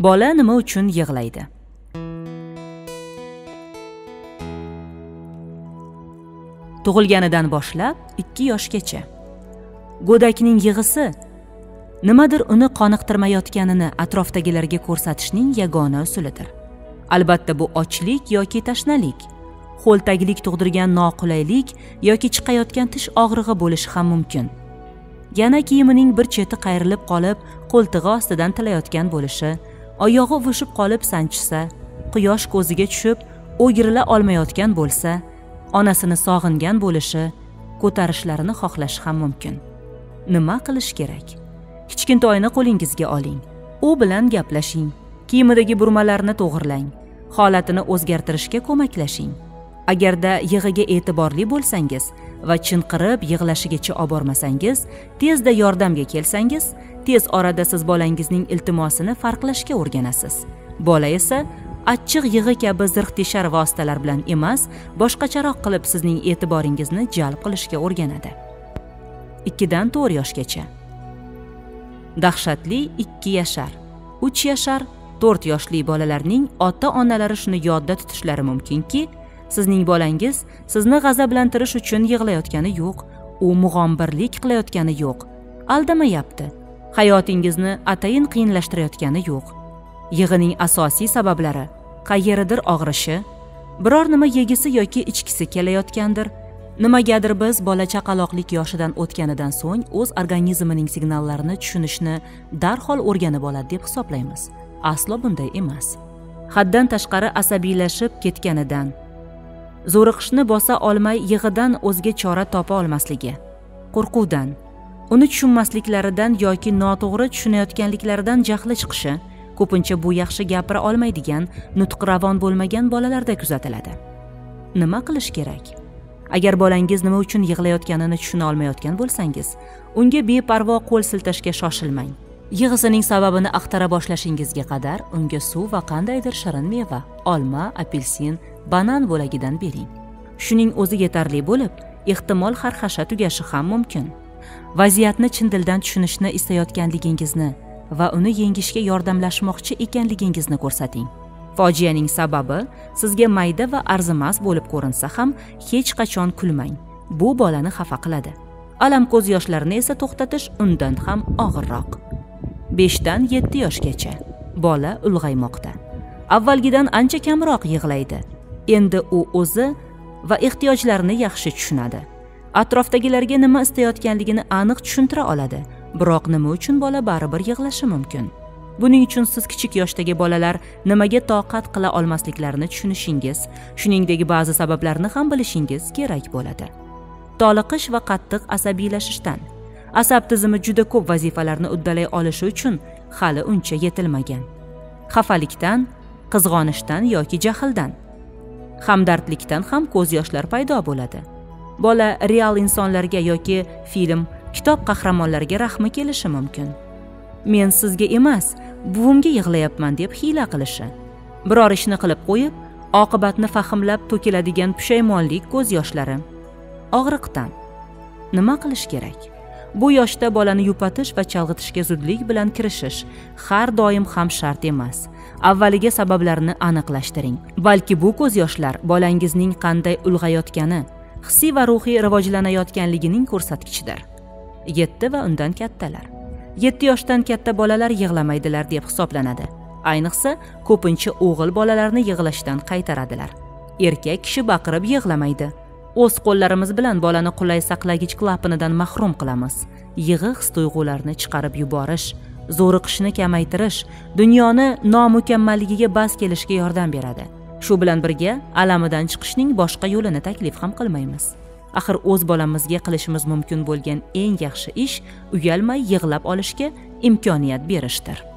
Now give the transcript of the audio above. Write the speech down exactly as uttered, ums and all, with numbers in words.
Bola nima uchun yig'laydi? Tug'ilganidan boshlab ikki yoshgacha. Go'dakning yig'isi nimadir uni qoniqtirmayotganini atrofdagilarga ko'rsatishning yagona usulidir. Albatta bu ochlik yoki tashnalik, ho'ltaglik tug'dirgan noqulaylik yoki chiqayotgan tish og'rig'i bo'lishi ham mumkin. Yana kiyimining bir cheti qayrilib qolib, qo'ltig'i ostidan tilayotgan bo'lishi, oyog'i uvushib qolib sanchisa, quyosh ko'ziga tushib, o'girila olmayotgan bo'lsa, onasini sog'ingan bo'lishi, ko'tarishlarini xohlashi ham mumkin. Nima qilish kerak? Kichkintoyni qo'lingizga oling, u bilan gaplashing, kiyimidagi burmalarni to'g'irlang, holatini o'zgartirishga ko'maklashing. Agarda yig'iga e'tiborli bo'lsangiz va chinqirib yig'lashigacha olib bormasangiz, tezda yordamga kelsangiz, tez orada siz bolangizning iltimosini farqlashga o'rganasiz. Bola esa achchiq yig'i kabi zirh-teshar vositalar bilan emas, boshqacharoq qilib sizning e'tiboringizni jalb qilishga o'rganadi. ikki dan to'rt yoshgacha. Dahshatli ikki yashar, uch yashar, to'rt yoshli bolalarning ota-onalari shuni yodda tutishlari mumkinki, sizning bolangiz sizni g'azablantirish uchun yig'layotgani yo'q, u mug'ombirlik qilayotgani yo'q, aldamayapti, hayotingizni atayin qiyinlashtirayotgani yo'q. Yig'ining asosiy sabablari qayeridir og'rishi, biror nima yegisi yoki ichkisi kelayotgandir. Nimagadir biz bola chaqaloqlik yoshidan o'tganidan so'ng o'z organizmining signallarini tushunishni darhol o'rganib oladi deb hisoblaymiz. Aslo bunday emas. Haddan tashqari asabiylashib ketganidan, zo'riqishni bosa olmay yig'idan o'zga chora topa olmasligi, qo'rquvdan, uni tushunmasliklaridan yoki noto'g'ri tushunayotganliklaridan jahli chiqishi ko'pincha bu yaxshi gapira olmaydigan, nutqi ravon bo'lmagan bolalarda kuzatiladi. Nima qilish kerak? Agar bolangiz nima uchun yig'layotganini tushuna olmayotgan bo'lsangiz, unga beparvo qo'l siltashga shoshilmang. Yig'isining sababini axtara boshlashingizga qadar unga suv va qandaydir shirin meva, olma, apelsin, banan bo'lagidan bering. Shuning o'zi yetarli bo'lib, ehtimol xarxasha tugashi ham mumkin. Vaziyatni chin dildan tushunishni istayotganligingizni va uni yengishga yordamlashmoqchi ekanligingizni ko'rsating. Fojianing sababi sizga mayda va arzimas bo'lib ko'rinsa ham hech qachon kulmang. Bu bolani xafa qiladi. Alam ko'z yoshlarini esa to'xtatish undan ham og'irroq. besh dan yetti yoshgacha. Bola ulg'aymoqda. Avvalgidan ancha kamroq yig'laydi. Endi u o'zi va ehtiyojlarini yaxshi tushunadi. Atrofdagilarga nima istayotganligini aniq tushuntira oladi. Biroq nima uchun bola baribir yig'lashi mumkin? Buning uchun siz kichik yoshdagi bolalar nimaga toqat qila olmasliklarini tushunishingiz, shuningdek ba'zi sabablarni ham bilishingiz kerak bo'ladi. Toliqish va qattiq asabiylashishdan. Asab tizimi juda ko'p vazifalarni uddalay olishi uchun hali uncha yetilmagan. Xafalikdan, qizg'onishdan yoki jahldan, hamdardlikdan ham ko'z yoshlar paydo bo'ladi. Bola real insonlarga yoki film, kitob qahramonlariga rahmi kelishi mumkin. Men sizga emas, buvimga yig'layapman deb hiyla qilishi. Biror ishni qilib qo'yib, oqibatni fahmlab to'kiladigan pushaymonlik ko'z yoshlari. Og'riqdan. Nima qilish kerak? Bu yoshda bolani yupatish va chalg'itishga zudlik bilan kirishish har doim ham shart emas. Avvaliga sabablarini aniqlashtiring. Balki bu ko'z yoshlar bolangizning qanday ulg'ayotgani, hissiy va ruhiy rivojlanayotganligining ko'rsatkichidir. yetti va undan kattalar. yetti yoshdan katta bolalar yig'lamaydilar deb hisoblanadi. Ayniqsa, ko'pincha o'g'il bolalarni yig'lashdan qaytaradilar. Erkak kishi baqirib yig'lamaydi. O'z qo'llarimiz bilan bolani qulay saqlagich klapanidan mahrum qilamiz. Yig'i his-tuyg'ularni chiqarib yuborish, zo'riqishni kamaytirish, dunyoni nomukammalligiga bas kelishga yordam beradi. Shu bilan birga alamidan chiqishning boshqa yo'lini taklif ham qilmaymiz. Axir o'z bolamizga qilishimiz mumkin bo'lgan eng yaxshi ish uyalmay yig'lab olishga imkoniyat berishdir.